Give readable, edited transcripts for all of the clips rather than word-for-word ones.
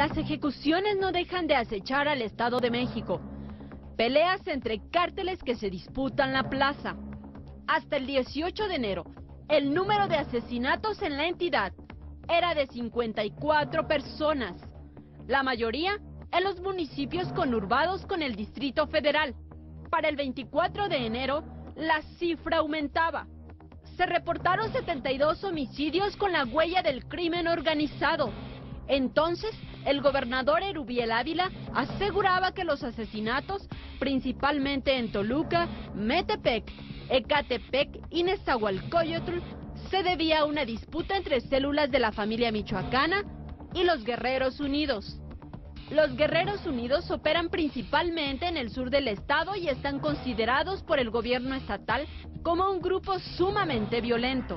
Las ejecuciones no dejan de acechar al Estado de México. Peleas entre cárteles que se disputan la plaza. Hasta el 18 de enero, el número de asesinatos en la entidad era de 54 personas. La mayoría en los municipios conurbados con el Distrito Federal. Para el 24 de enero, la cifra aumentaba. Se reportaron 72 homicidios con la huella del crimen organizado. Entonces, el gobernador Erubiel Ávila aseguraba que los asesinatos, principalmente en Toluca, Metepec, Ecatepec y Nezahualcóyotl, se debía a una disputa entre células de la familia michoacana y los Guerreros Unidos. Los Guerreros Unidos operan principalmente en el sur del estado y están considerados por el gobierno estatal como un grupo sumamente violento.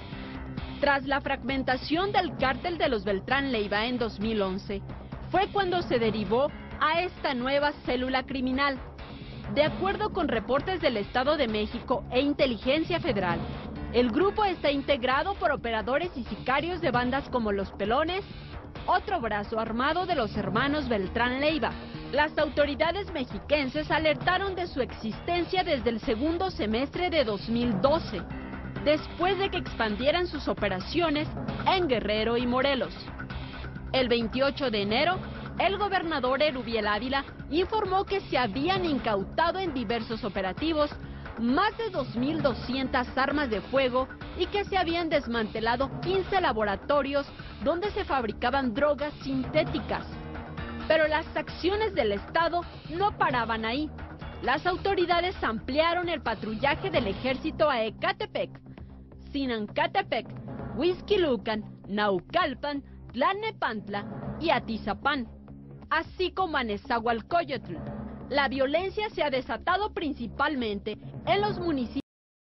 Tras la fragmentación del cártel de los Beltrán Leiva en 2011, fue cuando se derivó a esta nueva célula criminal. De acuerdo con reportes del Estado de México e Inteligencia Federal, el grupo está integrado por operadores y sicarios de bandas como Los Pelones, otro brazo armado de los hermanos Beltrán Leiva. Las autoridades mexiquenses alertaron de su existencia desde el segundo semestre de 2012, después de que expandieran sus operaciones en Guerrero y Morelos. El 28 de enero, el gobernador Erubiel Ávila informó que se habían incautado en diversos operativos más de 2.200 armas de fuego y que se habían desmantelado 15 laboratorios donde se fabricaban drogas sintéticas. Pero las acciones del Estado no paraban ahí. Las autoridades ampliaron el patrullaje del ejército a Ecatepec, Sinancatepec, Huixquilucan, Naucalpan, Tlalnepantla y Atizapán, así como a Nezahualcóyotl. La violencia se ha desatado principalmente en los municipios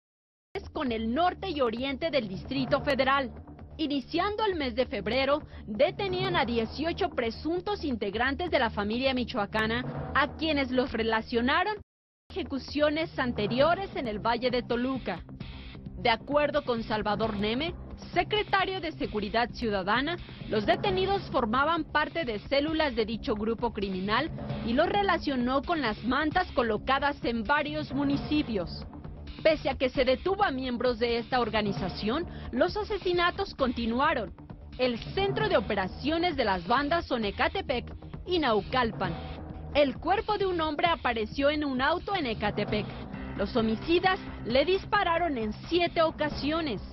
con el norte y oriente del Distrito Federal. Iniciando el mes de febrero, detenían a 18 presuntos integrantes de la familia michoacana, a quienes los relacionaron con ejecuciones anteriores en el Valle de Toluca. De acuerdo con Salvador Neme, secretario de Seguridad Ciudadana, los detenidos formaban parte de células de dicho grupo criminal y los relacionó con las mantas colocadas en varios municipios. Pese a que se detuvo a miembros de esta organización, los asesinatos continuaron. El centro de operaciones de las bandas son Ecatepec y Naucalpan. El cuerpo de un hombre apareció en un auto en Ecatepec. Los homicidas le dispararon en 7 ocasiones.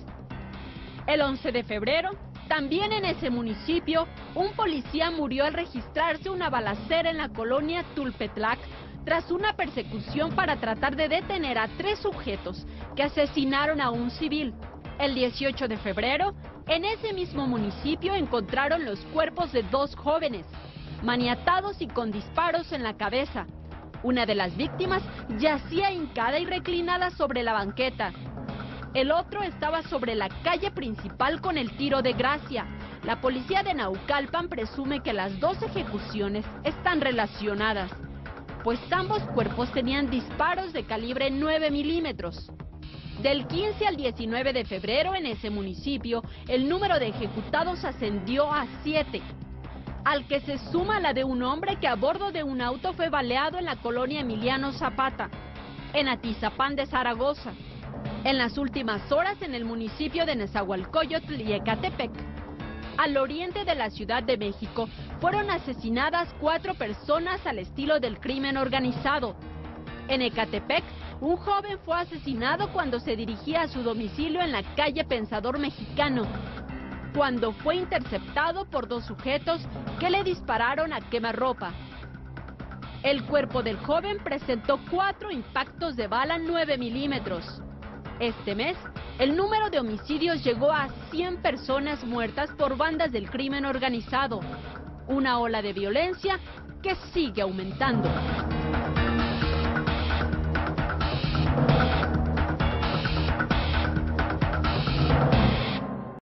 El 11 de febrero, también en ese municipio, un policía murió al registrarse una balacera en la colonia Tulpetlac tras una persecución para tratar de detener a 3 sujetos que asesinaron a un civil. El 18 de febrero, en ese mismo municipio encontraron los cuerpos de 2 jóvenes, maniatados y con disparos en la cabeza. Una de las víctimas yacía hincada y reclinada sobre la banqueta. El otro estaba sobre la calle principal con el tiro de gracia. La policía de Naucalpan presume que las 2 ejecuciones están relacionadas, pues ambos cuerpos tenían disparos de calibre 9 milímetros. Del 15 al 19 de febrero en ese municipio, el número de ejecutados ascendió a 7, al que se suma la de un hombre que a bordo de un auto fue baleado en la colonia Emiliano Zapata, en Atizapán de Zaragoza. En las últimas horas en el municipio de Nezahualcóyotl y Ecatepec, al oriente de la Ciudad de México, fueron asesinadas 4 personas al estilo del crimen organizado. En Ecatepec, un joven fue asesinado cuando se dirigía a su domicilio en la calle Pensador Mexicano, cuando fue interceptado por 2 sujetos que le dispararon a quemarropa. El cuerpo del joven presentó 4 impactos de bala 9 milímetros. Este mes, el número de homicidios llegó a 100 personas muertas por bandas del crimen organizado, una ola de violencia que sigue aumentando.